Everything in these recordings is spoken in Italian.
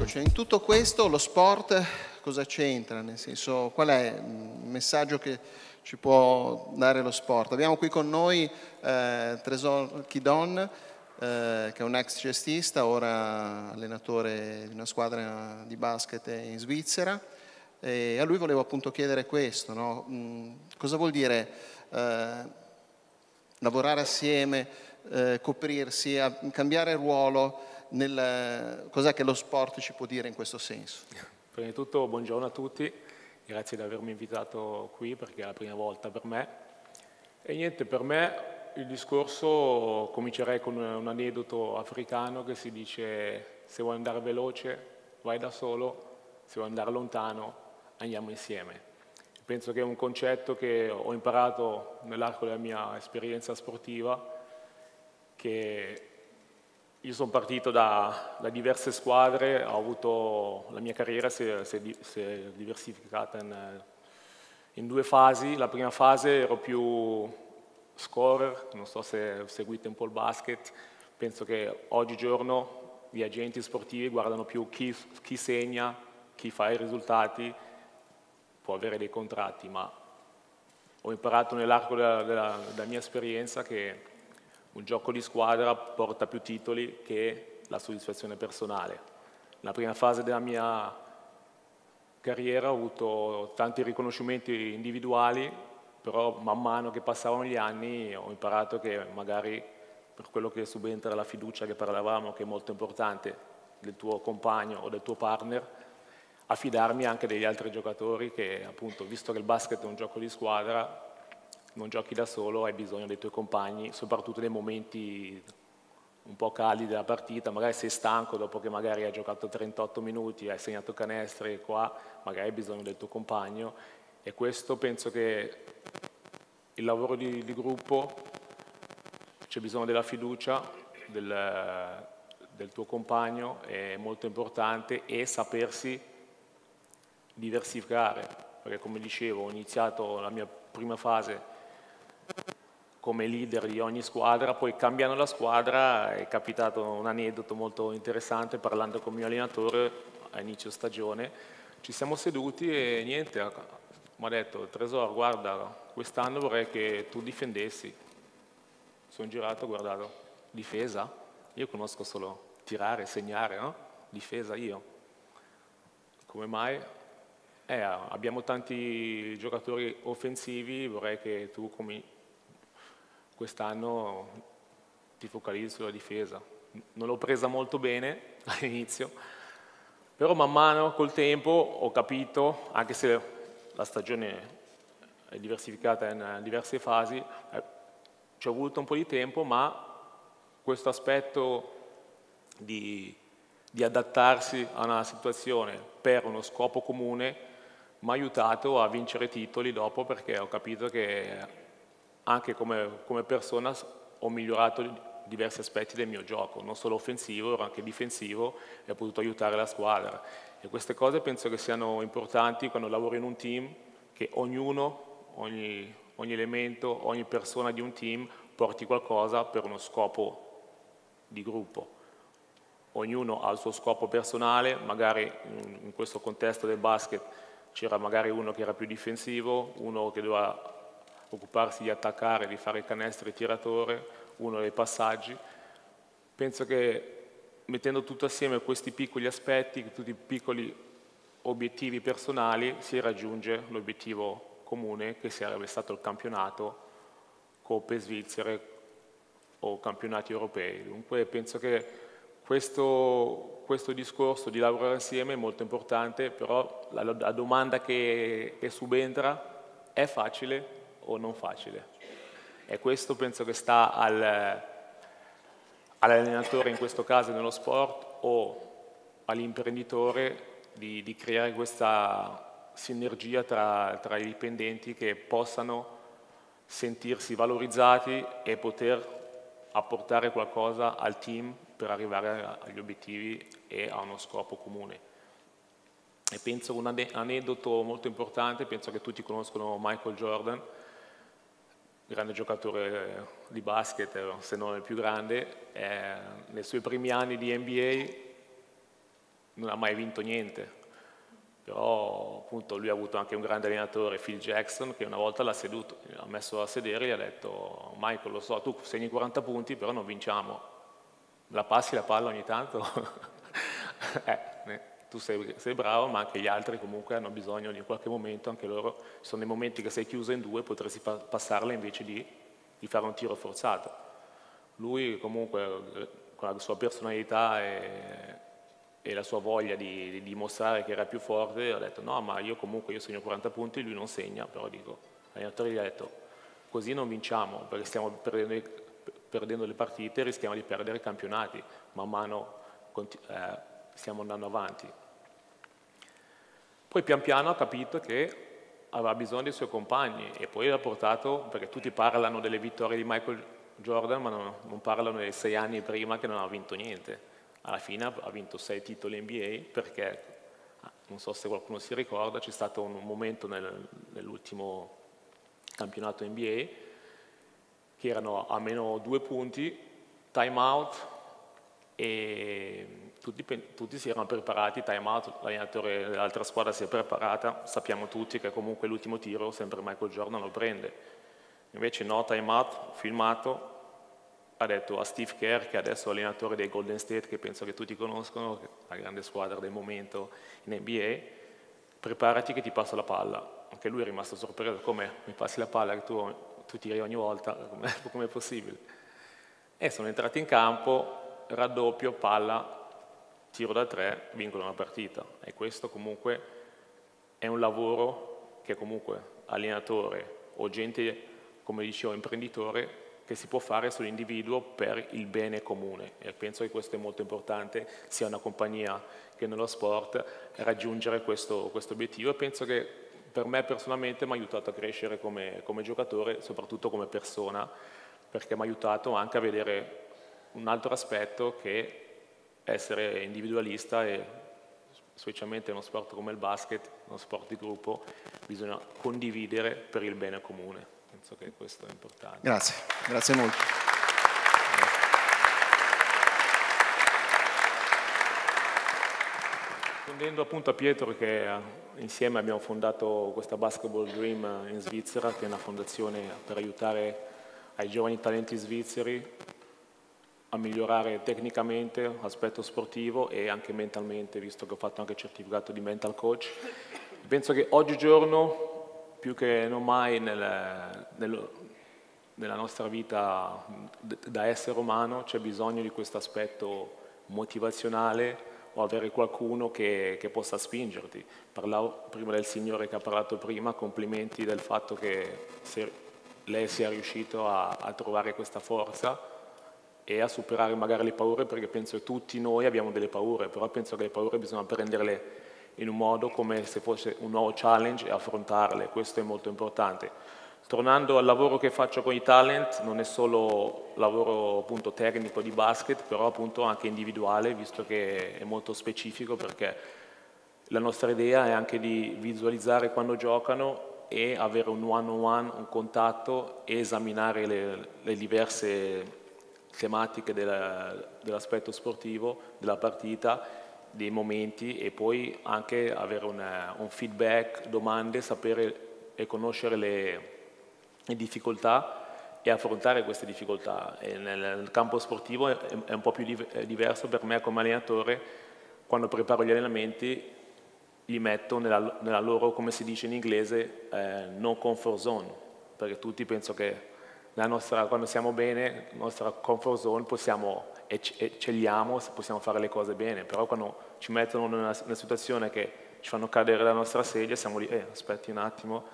Ecco, cioè in tutto questo lo sport cosa c'entra? Nel senso, qual è il messaggio che ci può dare lo sport? Abbiamo qui con noi Tresor Kidon, che è un ex cestista, ora allenatore di una squadra di basket in Svizzera. E a lui volevo appunto chiedere questo, no? Cosa vuol dire lavorare assieme, coprirsi, cambiare ruolo? Cos'è che lo sport ci può dire in questo senso? Prima di tutto buongiorno a tutti, grazie di avermi invitato qui perché è la prima volta per me. E niente, per me il discorso comincerei con un aneddoto africano che si dice: se vuoi andare veloce vai da solo, se vuoi andare lontano andiamo insieme. Penso che è un concetto che ho imparato nell'arco della mia esperienza sportiva, che io sono partito da diverse squadre, ho avuto, la mia carriera si è diversificata in due fasi. La prima fase ero più scorer, non so se seguite un po' il basket, penso che oggigiorno gli agenti sportivi guardano più chi segna, chi fa i risultati, può avere dei contratti, ma ho imparato nell'arco della mia esperienza che un gioco di squadra porta più titoli che la soddisfazione personale. Nella prima fase della mia carriera ho avuto tanti riconoscimenti individuali, però man mano che passavano gli anni ho imparato che magari per quello che subentra la fiducia che parlavamo, che è molto importante, del tuo compagno o del tuo partner, affidarmi anche degli altri giocatori che, appunto, visto che il basket è un gioco di squadra, non giochi da solo, hai bisogno dei tuoi compagni, soprattutto nei momenti un po' caldi della partita, magari sei stanco dopo che magari hai giocato 38 minuti, hai segnato canestri, qua magari hai bisogno del tuo compagno, e questo penso che il lavoro di gruppo, c'è bisogno della fiducia del tuo compagno, è molto importante, e sapersi diversificare, perché come dicevo ho iniziato la mia prima fase come leader di ogni squadra, poi cambiando la squadra è capitato un aneddoto molto interessante. Parlando con il mio allenatore a inizio stagione, ci siamo seduti e niente, mi ha detto: Tresor, guarda, quest'anno vorrei che tu difendessi. Sono girato, ho guardato: difesa? Io conosco solo tirare, segnare, no? Difesa io? Come mai? Abbiamo tanti giocatori offensivi, vorrei che tu quest'anno ti focalizzi sulla difesa. Non l'ho presa molto bene all'inizio, però man mano col tempo ho capito, anche se la stagione è diversificata in diverse fasi, ci è voluto un po' di tempo, ma questo aspetto di adattarsi a una situazione per uno scopo comune mi ha aiutato a vincere titoli dopo, perché ho capito che anche come persona ho migliorato diversi aspetti del mio gioco, non solo offensivo, ma anche difensivo, e ho potuto aiutare la squadra. E queste cose penso che siano importanti quando lavori in un team, che ognuno, ogni elemento, ogni persona di un team porti qualcosa per uno scopo di gruppo. Ognuno ha il suo scopo personale, magari in questo contesto del basket c'era magari uno che era più difensivo, uno che doveva occuparsi di attaccare, di fare il canestro e tiratore, uno dei passaggi. Penso che mettendo tutto assieme questi piccoli aspetti, tutti i piccoli obiettivi personali, si raggiunge l'obiettivo comune, che sarebbe stato il campionato, coppe svizzere o campionati europei. Dunque penso che questo discorso di lavorare assieme è molto importante, però la domanda che subentra: è facile o non facile? E questo penso che sta all'allenatore, in questo caso nello sport, o all'imprenditore di creare questa sinergia tra i dipendenti, che possano sentirsi valorizzati e poter apportare qualcosa al team per arrivare agli obiettivi e a uno scopo comune. E penso un aneddoto molto importante, penso che tutti conoscono Michael Jordan, grande giocatore di basket, se non il più grande. Nei suoi primi anni di NBA non ha mai vinto niente. Però appunto lui ha avuto anche un grande allenatore, Phil Jackson, che una volta l'ha seduto, l'ha messo a sedere e gli ha detto: Michael, lo so, tu segni 40 punti, però non vinciamo. La passi la palla ogni tanto? Tu sei bravo, ma anche gli altri comunque hanno bisogno di qualche momento, anche loro, ci sono dei momenti che sei chiuso in due, potresti passarla invece di fare un tiro forzato. Lui comunque con la sua personalità e la sua voglia di dimostrare che era più forte, ha detto no, ma io comunque segno 40 punti, lui non segna, però dico, l'allenatore gli ha detto così non vinciamo, perché stiamo perdendo le partite e rischiamo di perdere i campionati, man mano stiamo andando avanti. Poi pian piano ha capito che aveva bisogno dei suoi compagni e poi l'ha portato, perché tutti parlano delle vittorie di Michael Jordan, ma non parlano dei 6 anni prima che non ha vinto niente. Alla fine ha vinto 6 titoli NBA perché, non so se qualcuno si ricorda, c'è stato un momento nell'ultimo campionato NBA che erano a meno 2 punti, time out, e tutti si erano preparati, time out, l'allenatore dell'altra squadra si è preparata, sappiamo tutti che comunque l'ultimo tiro sempre Michael Jordan lo prende. Invece no, time out, filmato, ha detto a Steve Kerr, che adesso è allenatore dei Golden State, che penso che tutti conoscono, la grande squadra del momento in NBA, preparati che ti passo la palla. Anche lui è rimasto sorpreso, come mi passi la palla che tu tiri ogni volta, com'è possibile? E sono entrati in campo, raddoppio, palla, tiro da 3, vincono la partita. E questo comunque è un lavoro che comunque allenatore o gente, come dicevo, imprenditore, che si può fare sull'individuo per il bene comune, e penso che questo è molto importante, sia una compagnia che nello sport, raggiungere questo obiettivo, e penso che per me personalmente mi ha aiutato a crescere come giocatore, soprattutto come persona, perché mi ha aiutato anche a vedere un altro aspetto, che essere individualista, e specialmente in uno sport come il basket, uno sport di gruppo, bisogna condividere per il bene comune. Penso che questo è importante. Grazie, grazie molto. Rispondendo appunto a Pietro, che insieme abbiamo fondato questa Basketball Dream in Svizzera, che è una fondazione per aiutare ai giovani talenti svizzeri a migliorare tecnicamente l'aspetto sportivo e anche mentalmente, visto che ho fatto anche il certificato di mental coach. Penso che oggigiorno, più che non mai nella nostra vita da essere umano, c'è bisogno di questo aspetto motivazionale, o avere qualcuno che possa spingerti. Parlavo prima del signore che ha parlato prima, complimenti del fatto che lei sia riuscito a trovare questa forza e a superare magari le paure, perché penso che tutti noi abbiamo delle paure, però penso che le paure bisogna prenderle in un modo come se fosse un nuovo challenge e affrontarle, questo è molto importante. Tornando al lavoro che faccio con i talent, non è solo lavoro appunto tecnico di basket, però appunto anche individuale, visto che è molto specifico, perché la nostra idea è anche di visualizzare quando giocano e avere un one-on-one, un contatto, e esaminare le diverse tematiche dell'aspetto sportivo, della partita, dei momenti, e poi anche avere un feedback, domande, sapere e conoscere le difficoltà e affrontare queste difficoltà. E nel campo sportivo è un po' più diverso per me come allenatore. Quando preparo gli allenamenti li metto nella loro, come si dice in inglese, no comfort zone, perché tutti penso che quando siamo bene, la nostra comfort zone eccelliamo, possiamo fare le cose bene, però quando ci mettono in una situazione che ci fanno cadere la nostra sedia, siamo lì, aspetti un attimo,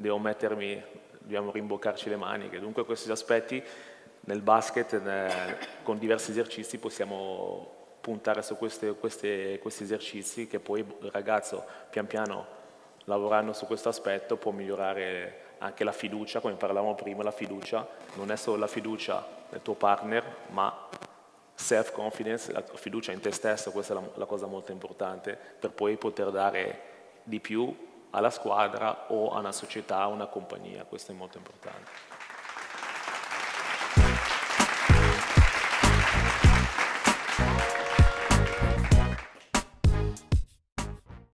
dobbiamo rimboccarci le maniche. Dunque questi aspetti nel basket, con diversi esercizi, possiamo puntare su questi esercizi, che poi il ragazzo pian piano, lavorando su questo aspetto, può migliorare anche la fiducia. Come parlavamo prima, la fiducia non è solo la fiducia nel tuo partner, ma self-confidence, la fiducia in te stesso. Questa è la cosa molto importante per poi poter dare di più alla squadra o a una società, a una compagnia. Questo è molto importante.